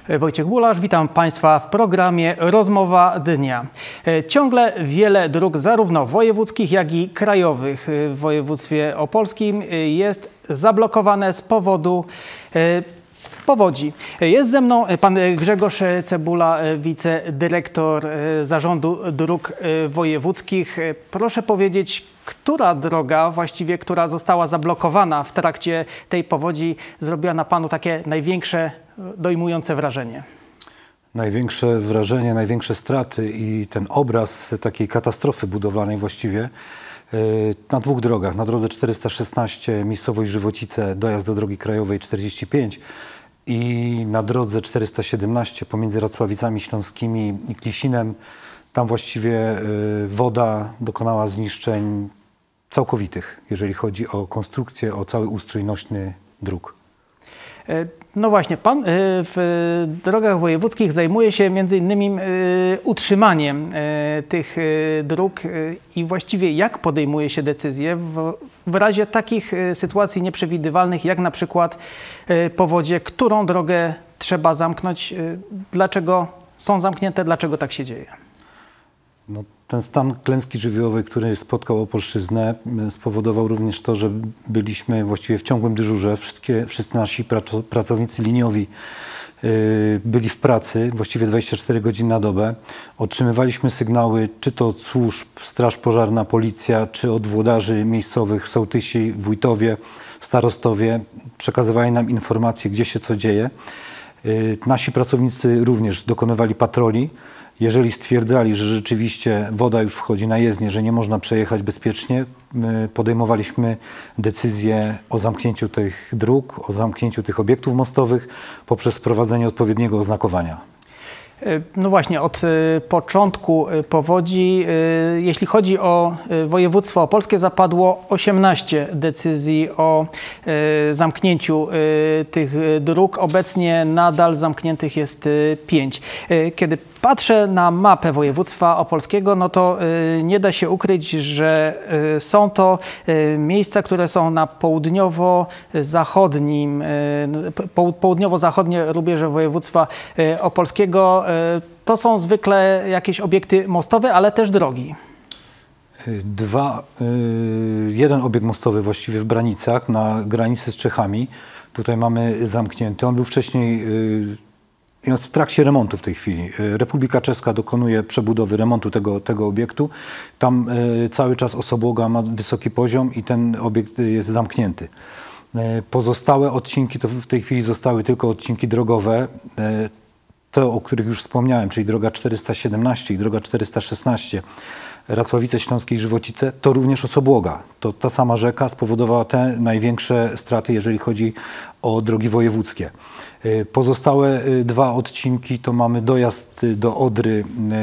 Wojciech Bularz, witam Państwa w programie Rozmowa Dnia. Ciągle wiele dróg zarówno wojewódzkich, jak i krajowych w województwie opolskim jest zablokowane z powodu powodzi. Jest ze mną pan Grzegorz Cebula, wicedyrektor Zarządu Dróg Wojewódzkich. Proszę powiedzieć, która droga właściwie, która została zablokowana w trakcie tej powodzi, zrobiła na panu takie największe, dojmujące wrażenie? Największe wrażenie, największe straty i ten obraz takiej katastrofy budowlanej właściwie na dwóch drogach. Na drodze 416 miejscowość Żywocice, dojazd do drogi krajowej 45 i na drodze 417 pomiędzy Racławicami Śląskimi i Klisinem. Tam właściwie woda dokonała zniszczeń całkowitych, jeżeli chodzi o konstrukcję, o cały ustrój nośny dróg. No właśnie, pan w drogach wojewódzkich zajmuje się między innymi utrzymaniem tych dróg i właściwie jak podejmuje się decyzje w razie takich sytuacji nieprzewidywalnych, jak na przykład powodzie, którą drogę trzeba zamknąć, dlaczego są zamknięte, dlaczego tak się dzieje? No, ten stan klęski żywiołowej, który spotkał Opolszczyznę, spowodował również to, że byliśmy właściwie w ciągłym dyżurze. Wszyscy nasi pracownicy liniowi byli w pracy właściwie 24 godziny na dobę. Otrzymywaliśmy sygnały, czy to od służb, straż pożarna, policja, czy od włodarzy miejscowych, sołtysi, wójtowie, starostowie. Przekazywali nam informacje, gdzie się co dzieje. Nasi pracownicy również dokonywali patroli. Jeżeli stwierdzali, że rzeczywiście woda już wchodzi na jezdnię, że nie można przejechać bezpiecznie, podejmowaliśmy decyzję o zamknięciu tych dróg, o zamknięciu tych obiektów mostowych poprzez wprowadzenie odpowiedniego oznakowania. No właśnie, od początku powodzi, jeśli chodzi o województwo opolskie, zapadło 18 decyzji o zamknięciu tych dróg. Obecnie nadal zamkniętych jest 5. Kiedy patrzę na mapę województwa opolskiego, no to nie da się ukryć, że są to miejsca, które są na południowo-zachodnie rubieże województwa opolskiego. To są zwykle jakieś obiekty mostowe, ale też drogi. Jeden obiekt mostowy właściwie w Branicach, na granicy z Czechami. Tutaj mamy zamknięty. On był wcześniej w trakcie remontu w tej chwili. Republika Czeska dokonuje przebudowy, remontu tego obiektu. Tam cały czas osobłoga ma wysoki poziom i ten obiekt jest zamknięty. Pozostałe odcinki to w tej chwili zostały tylko odcinki drogowe. Te, o których już wspomniałem, czyli droga 417 i droga 416, Racławice Śląskie i Żywocice, to również osobłoga. To ta sama rzeka spowodowała te największe straty, jeżeli chodzi o drogi wojewódzkie. Pozostałe dwa odcinki to mamy dojazd do Odry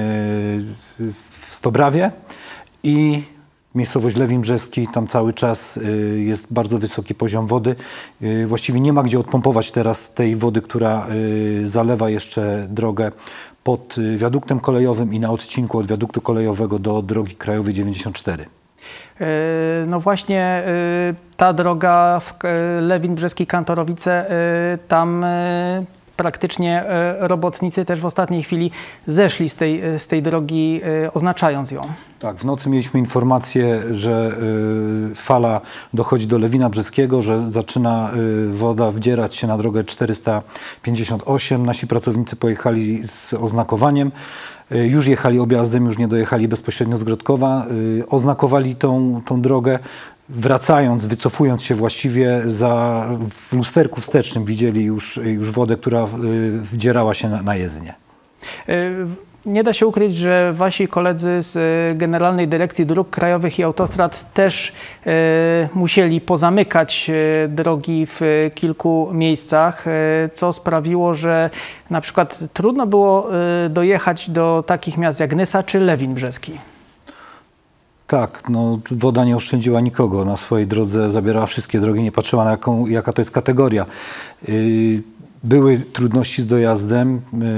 w Stobrawie i miejscowość Lewin Brzeski. Tam cały czas jest bardzo wysoki poziom wody. Właściwie nie ma gdzie odpompować teraz tej wody, która zalewa jeszcze drogę pod wiaduktem kolejowym i na odcinku od wiaduktu kolejowego do drogi krajowej 94. No właśnie ta droga Lewin Brzeski, Kantorowice, tam praktycznie robotnicy też w ostatniej chwili zeszli z tej drogi, oznaczając ją. Tak, w nocy mieliśmy informację, że fala dochodzi do Lewina Brzeskiego, że zaczyna woda wdzierać się na drogę 458. Nasi pracownicy pojechali z oznakowaniem. Już jechali objazdem, już nie dojechali bezpośrednio z Grodkowa. Oznakowali tą drogę. Wracając, wycofując się właściwie w lusterku wstecznym widzieli już wodę, która wdzierała się na jezdnię. Nie da się ukryć, że wasi koledzy z Generalnej Dyrekcji Dróg Krajowych i Autostrad też musieli pozamykać drogi w kilku miejscach, co sprawiło, że na przykład trudno było dojechać do takich miast jak Nysa czy Lewin Brzeski. Tak, no, woda nie oszczędziła nikogo. Na swojej drodze zabierała wszystkie drogi, nie patrzyła na jaka to jest kategoria. Były trudności z dojazdem.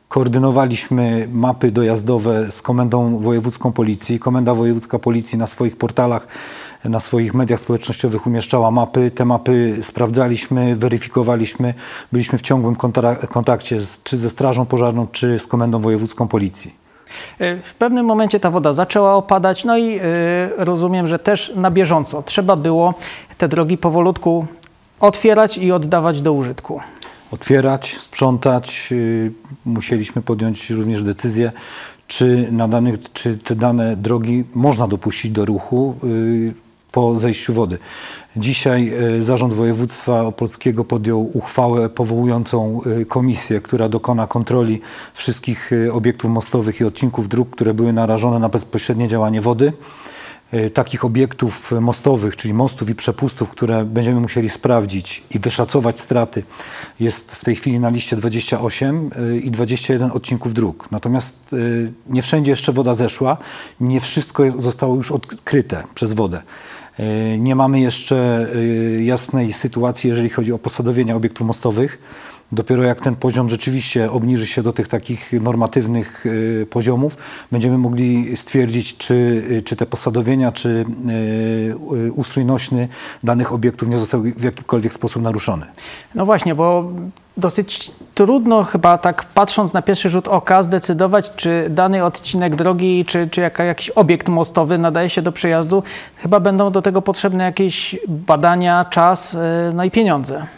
Koordynowaliśmy mapy dojazdowe z Komendą Wojewódzką Policji. Komenda Wojewódzka Policji na swoich portalach, na swoich mediach społecznościowych umieszczała mapy. Te mapy sprawdzaliśmy, weryfikowaliśmy. Byliśmy w ciągłym kontakcie czy ze Strażą Pożarną, czy z Komendą Wojewódzką Policji. W pewnym momencie ta woda zaczęła opadać, no i rozumiem, że też na bieżąco trzeba było te drogi powolutku otwierać i oddawać do użytku. Otwierać, sprzątać. Musieliśmy podjąć również decyzję, czy te dane drogi można dopuścić do ruchu po zejściu wody. Dzisiaj Zarząd Województwa Opolskiego podjął uchwałę powołującą komisję, która dokona kontroli wszystkich obiektów mostowych i odcinków dróg, które były narażone na bezpośrednie działanie wody. Takich obiektów mostowych, czyli mostów i przepustów, które będziemy musieli sprawdzić i wyszacować straty, jest w tej chwili na liście 28 i 21 odcinków dróg. Natomiast nie wszędzie jeszcze woda zeszła, nie wszystko zostało już odkryte przez wodę. Nie mamy jeszcze jasnej sytuacji, jeżeli chodzi o posadowienia obiektów mostowych. Dopiero jak ten poziom rzeczywiście obniży się do tych takich normatywnych poziomów, będziemy mogli stwierdzić, czy te posadowienia, czy ustrój nośny danych obiektów nie został w jakikolwiek sposób naruszony. No właśnie, bo dosyć trudno chyba tak patrząc na pierwszy rzut oka zdecydować, czy dany odcinek drogi, czy jakiś obiekt mostowy nadaje się do przejazdu. Chyba będą do tego potrzebne jakieś badania, czas, no i pieniądze.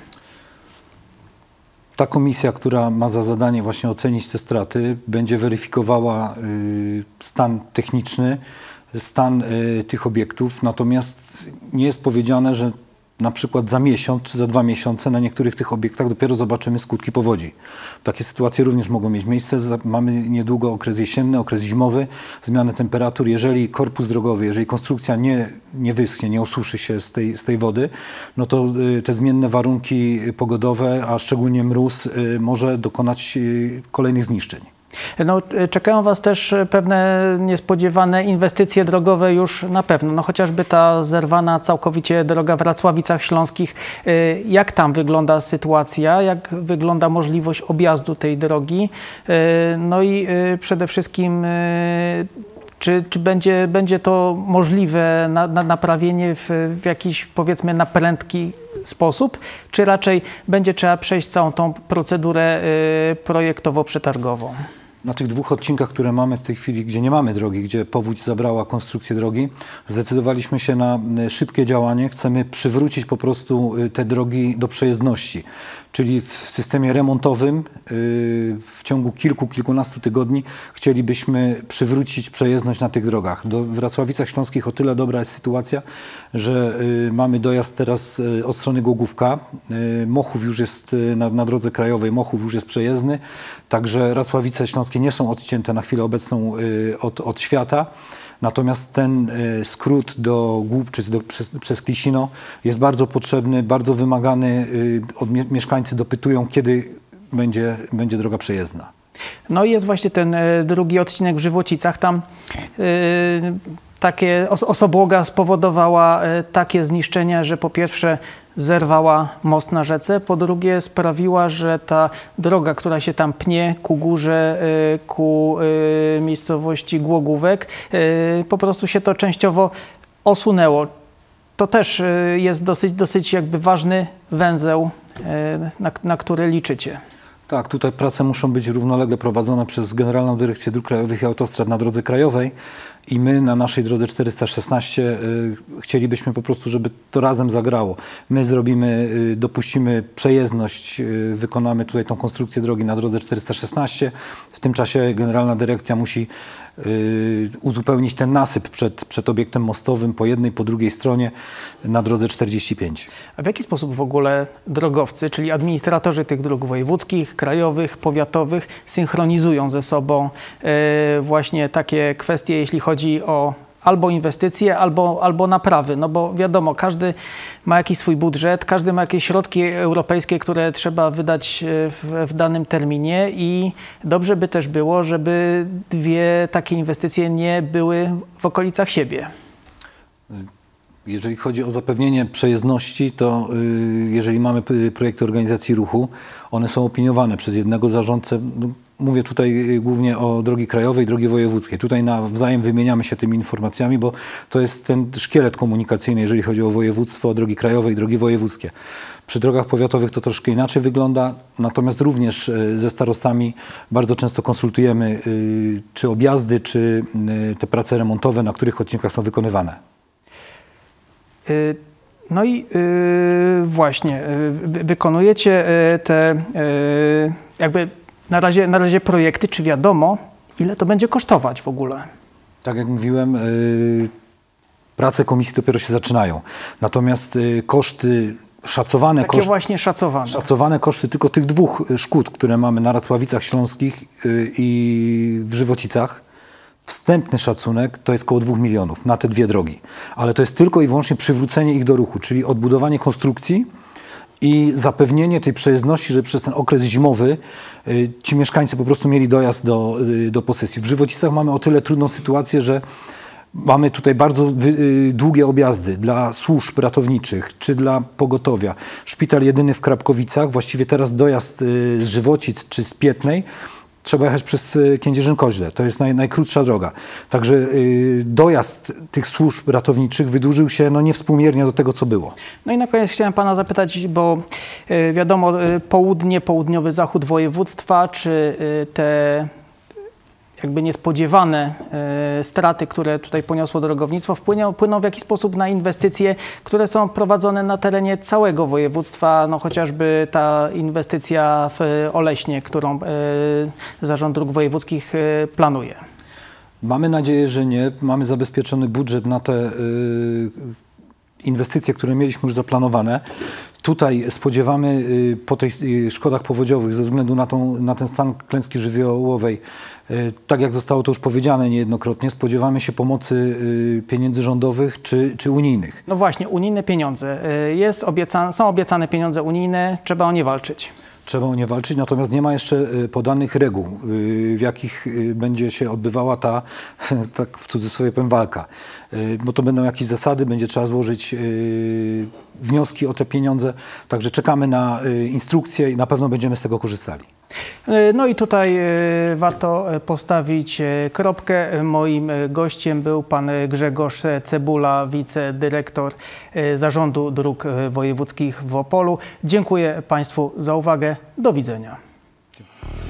Ta komisja, która ma za zadanie właśnie ocenić te straty, będzie weryfikowała stan techniczny, stan tych obiektów, natomiast nie jest powiedziane, że na przykład za miesiąc czy za 2 miesiące na niektórych tych obiektach dopiero zobaczymy skutki powodzi. Takie sytuacje również mogą mieć miejsce. Mamy niedługo okres jesienny, okres zimowy, zmianę temperatur. Jeżeli korpus drogowy, jeżeli konstrukcja nie wyschnie, nie osuszy się z tej wody, no to te zmienne warunki pogodowe, a szczególnie mróz, może dokonać kolejnych zniszczeń. No, czekają Was też pewne niespodziewane inwestycje drogowe już na pewno. No, chociażby ta zerwana całkowicie droga w Racławicach Śląskich. Jak tam wygląda sytuacja? Jak wygląda możliwość objazdu tej drogi? No i przede wszystkim czy będzie to możliwe naprawienie w jakiś, powiedzmy, na prędki sposób, czy raczej będzie trzeba przejść całą tą procedurę projektowo-przetargową? Na tych 2 odcinkach, które mamy w tej chwili, gdzie nie mamy drogi, gdzie powódź zabrała konstrukcję drogi, zdecydowaliśmy się na szybkie działanie. Chcemy przywrócić po prostu te drogi do przejezdności. Czyli w systemie remontowym w ciągu kilkunastu tygodni chcielibyśmy przywrócić przejezdność na tych drogach. W Racławicach Śląskich o tyle dobra jest sytuacja, że mamy dojazd teraz od strony Głogówka. Mochów już jest na drodze krajowej, Mochów już jest przejezdny, także Racławice Śląskie nie są odcięte na chwilę obecną od świata. Natomiast ten skrót do Głubczyc, przez Klisino jest bardzo potrzebny, bardzo wymagany. Mieszkańcy dopytują, kiedy będzie droga przejezdna. No i jest właśnie ten drugi odcinek w Żywocicach. Tam takie osobłoga spowodowała takie zniszczenia, że po pierwsze zerwała most na rzece, po drugie sprawiła, że ta droga, która się tam pnie ku górze, ku miejscowości Głogówek, po prostu się to częściowo osunęło. To też jest dosyć jakby ważny węzeł, na który liczycie. Tak, tutaj prace muszą być równolegle prowadzone przez Generalną Dyrekcję Dróg Krajowych i Autostrad na drodze krajowej i my na naszej drodze 416 chcielibyśmy po prostu, żeby to razem zagrało. My dopuścimy przejezdność, wykonamy tutaj tą konstrukcję drogi na drodze 416. W tym czasie Generalna Dyrekcja musi uzupełnić ten nasyp przed obiektem mostowym po jednej, po drugiej stronie na drodze 45. A w jaki sposób w ogóle drogowcy, czyli administratorzy tych dróg wojewódzkich, krajowych, powiatowych synchronizują ze sobą właśnie takie kwestie, jeśli chodzi o albo inwestycje, albo naprawy, no bo wiadomo, każdy ma jakiś swój budżet, każdy ma jakieś środki europejskie, które trzeba wydać w danym terminie i dobrze by też było, żeby 2 takie inwestycje nie były w okolicach siebie. Jeżeli chodzi o zapewnienie przejezdności, to jeżeli mamy projekty organizacji ruchu, one są opiniowane przez jednego zarządcę. Mówię tutaj głównie o drogi krajowej, drogi wojewódzkiej. Tutaj nawzajem wymieniamy się tymi informacjami, bo to jest ten szkielet komunikacyjny, jeżeli chodzi o województwo, drogi krajowe i drogi wojewódzkie. Przy drogach powiatowych to troszkę inaczej wygląda, natomiast również ze starostami bardzo często konsultujemy czy objazdy, czy te prace remontowe, na których odcinkach są wykonywane. No i właśnie, wykonujecie te jakby na razie projekty, czy wiadomo, ile to będzie kosztować w ogóle? Tak jak mówiłem, prace komisji dopiero się zaczynają. Natomiast koszty szacowane... Szacowane koszty tylko tych dwóch szkód, które mamy na Racławicach Śląskich i w Żywocicach, wstępny szacunek to jest około 2 milionów na te dwie drogi. Ale to jest tylko i wyłącznie przywrócenie ich do ruchu, czyli odbudowanie konstrukcji i zapewnienie tej przejezdności, żeby przez ten okres zimowy ci mieszkańcy po prostu mieli dojazd do posesji. W Żywocicach mamy o tyle trudną sytuację, że mamy tutaj bardzo długie objazdy dla służb ratowniczych czy dla pogotowia. Szpital jedyny w Krapkowicach, właściwie teraz dojazd z Żywocic czy z Pietnej trzeba jechać przez Kędzierzyn-Koźle. To jest najkrótsza droga. Także dojazd tych służb ratowniczych wydłużył się niewspółmiernie do tego, co było. No i na koniec chciałem pana zapytać, bo wiadomo, południowy zachód województwa, czy te jakby niespodziewane straty, które tutaj poniosło drogownictwo, wpłyną w jakiś sposób na inwestycje, które są prowadzone na terenie całego województwa, no chociażby ta inwestycja w Oleśnie, którą Zarząd Dróg Wojewódzkich planuje. Mamy nadzieję, że nie. Mamy zabezpieczony budżet na te inwestycje, które mieliśmy już zaplanowane. Tutaj spodziewamy po tych szkodach powodziowych ze względu na ten stan klęski żywiołowej, tak jak zostało to już powiedziane niejednokrotnie, spodziewamy się pomocy pieniędzy rządowych czy unijnych. No właśnie, unijne pieniądze. Są obiecane pieniądze unijne, trzeba o nie walczyć. Trzeba o nie walczyć, natomiast nie ma jeszcze podanych reguł, w jakich będzie się odbywała ta, tak w cudzysłowie powiem, walka. Bo to będą jakieś zasady, będzie trzeba złożyć wnioski o te pieniądze, także czekamy na instrukcje i na pewno będziemy z tego korzystali. No i tutaj warto postawić kropkę. Moim gościem był pan Grzegorz Cebula, wicedyrektor Zarządu Dróg Wojewódzkich w Opolu. Dziękuję państwu za uwagę. Do widzenia.